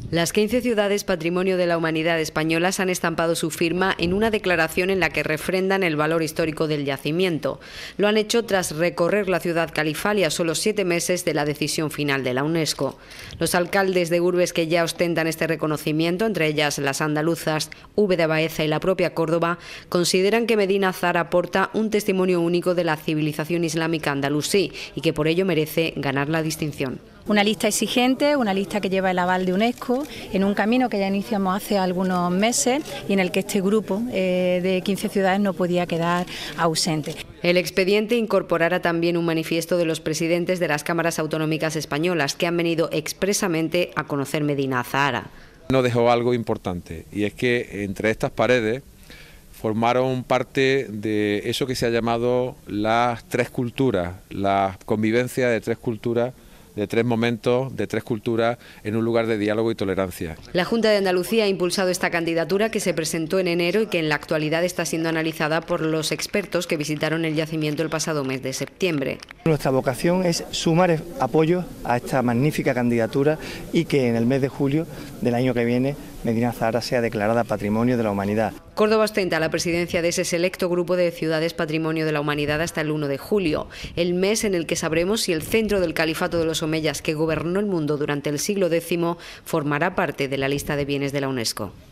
Las 15 ciudades Patrimonio de la Humanidad españolas han estampado su firma en una declaración en la que refrendan el valor histórico del yacimiento. Lo han hecho tras recorrer la ciudad califal y a solo 7 meses de la decisión final de la UNESCO. Los alcaldes de urbes que ya ostentan este reconocimiento, entre ellas las andaluzas, Úbeda, Baeza y la propia Córdoba, consideran que Medina Azahara aporta un testimonio único de la civilización islámica andalusí y que por ello merece ganar la distinción. Una lista exigente, una lista que lleva el aval de UNESCO, en un camino que ya iniciamos hace algunos meses y en el que este grupo de 15 ciudades no podía quedar ausente. El expediente incorporará también un manifiesto de los presidentes de las cámaras autonómicas españolas que han venido expresamente a conocer Medina Azahara. Nos dejó algo importante y es que entre estas paredes formaron parte de eso que se ha llamado las tres culturas, la convivencia de tres culturas, de tres momentos, de tres culturas en un lugar de diálogo y tolerancia. La Junta de Andalucía ha impulsado esta candidatura que se presentó en enero y que en la actualidad está siendo analizada por los expertos que visitaron el yacimiento el pasado mes de septiembre. Nuestra vocación es sumar apoyo a esta magnífica candidatura y que en el mes de julio del año que viene Medina Azahara sea declarada Patrimonio de la Humanidad. Córdoba ostenta la presidencia de ese selecto grupo de ciudades Patrimonio de la Humanidad hasta el 1 de julio, el mes en el que sabremos si el centro del califato de los omeyas que gobernó el mundo durante el siglo X formará parte de la lista de bienes de la UNESCO.